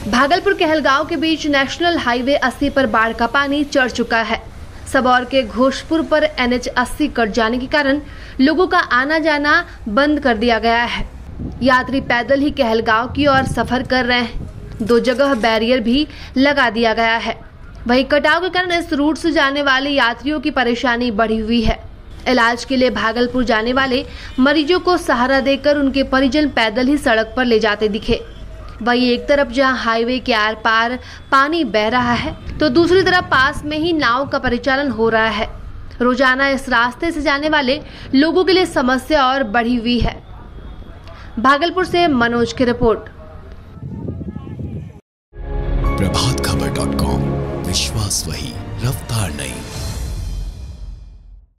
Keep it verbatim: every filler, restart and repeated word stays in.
भागलपुर कहलगांव के बीच national highway अस्सी पर बाढ़ का पानी चढ़ चुका है। सबौर के घोषपुर पर एन एच अस्सी कट जाने के कारण लोगों का आना जाना बंद कर दिया गया है। यात्री पैदल ही कहलगांव की ओर सफर कर रहे हैं। दो जगह बैरियर भी लगा दिया गया है। वहीं कटाव के कारण इस रूट से जाने वाले यात्रियों की परेशानी बढ़ी हुई है। इलाज के लिए भागलपुर जाने वाले मरीजों को सहारा देकर उनके परिजन पैदल ही सड़क पर ले जाते दिखे। वहीं एक तरफ जहां हाईवे के आर पार पानी बह रहा है, तो दूसरी तरफ पास में ही नाव का परिचालन हो रहा है। रोजाना इस रास्ते से जाने वाले लोगों के लिए समस्या और बढ़ी हुई है। भागलपुर से मनोज की report. Prabhat Khabar dot com, विश्वास वही, रफ्तार नहीं।